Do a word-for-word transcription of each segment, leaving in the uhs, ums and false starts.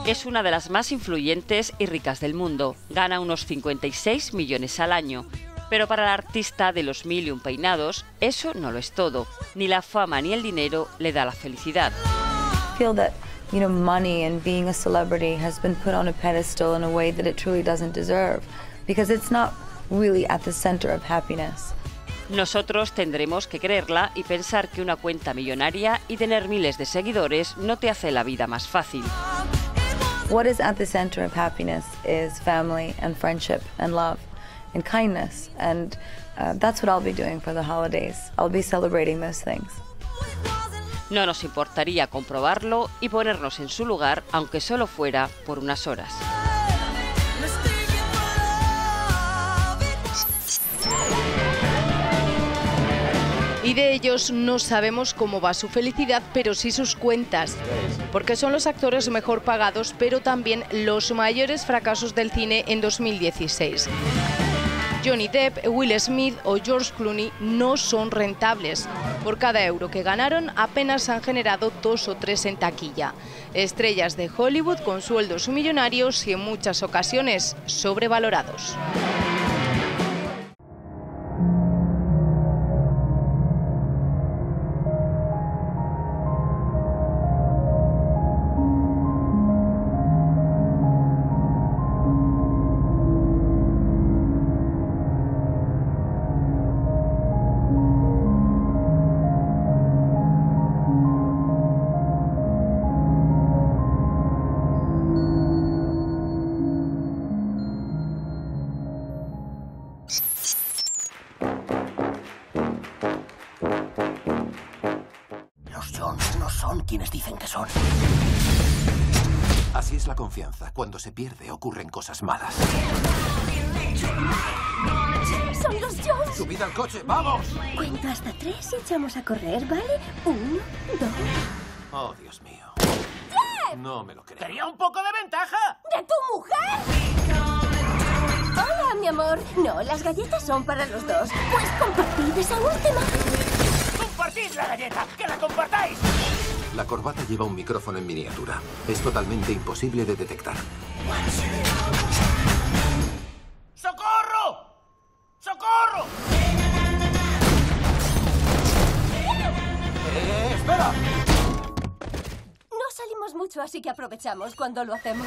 Es una de las más influyentes y ricas del mundo. Gana unos cincuenta y seis millones al año. Pero para la artista de los mil y un peinados, eso no lo es todo. Ni la fama ni el dinero le da la felicidad. I feel that, you know, money and being a celebrity has been put on a pedestal in a way that it truly doesn't deserve, because it's not really at the center of happiness. Nosotros tendremos que creerla y pensar que una cuenta millonaria y tener miles de seguidores no te hace la vida más fácil. What is at the center of happiness is family and friendship and love and kindness, and uh, that's what I'll be doing for the holidays. I'll be celebrating those things. No nos importaría comprobarlo y ponernos en su lugar, aunque solo fuera por unas horas. Y de ellos no sabemos cómo va su felicidad, pero sí sus cuentas, porque son los actores mejor pagados, pero también los mayores fracasos del cine en dos mil dieciséis. Johnny Depp, Will Smith o George Clooney no son rentables. Por cada euro que ganaron, apenas han generado dos o tres en taquilla. Estrellas de Hollywood con sueldos millonarios y en muchas ocasiones sobrevalorados. Son quienes dicen que son. Así es la confianza. Cuando se pierde, ocurren cosas malas. ¡Son los Jones! ¡Subid al coche! ¡Vamos! Cuento hasta tres y echamos a correr, ¿vale? Uno, dos... Oh, Dios mío. ¡Jeff! No me lo creo. ¡Tenía un poco de ventaja! ¿De tu mujer? Hola, mi amor. No, las galletas son para los dos. Pues compartid esa última. ¡Compartid la galleta! ¡Que la compartáis! La corbata lleva un micrófono en miniatura. Es totalmente imposible de detectar. ¡Socorro! ¡Socorro! ¡Eh, espera! No salimos mucho, así que aprovechamos cuando lo hacemos.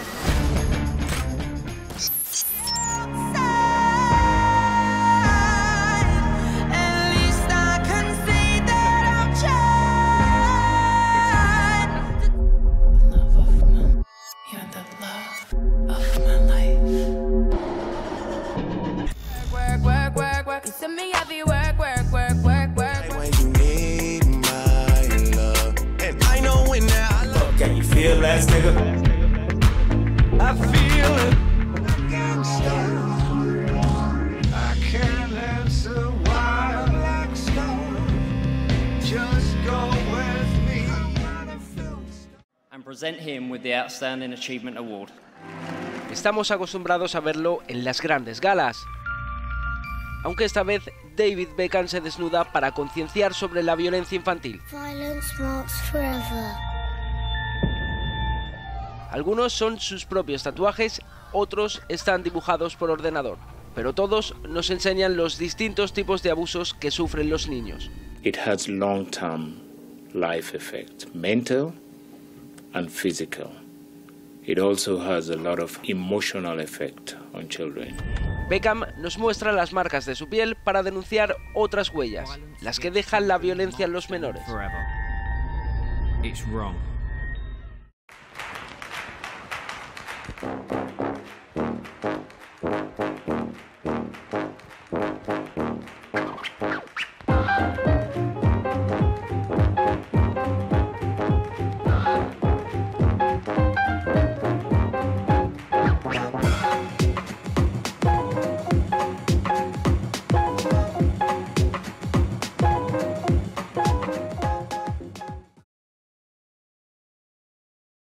Last nigga. I feel it. I can't answer why black stone. Just go with me. And present him with the Outstanding Achievement Award. Estamos acostumbrados a verlo en las grandes galas. Aunque esta vez David Beckham se desnuda para concienciar sobre la violencia infantil. Violence marks forever. Algunos son sus propios tatuajes, otros están dibujados por ordenador, pero todos nos enseñan los distintos tipos de abusos que sufren los niños. It has long-term life effect, mental and physical. It also has a lot of emotional effect on children. Beckham nos muestra las marcas de su piel para denunciar otras huellas, las que dejan la violencia en los menores. It's wrong. Thank you.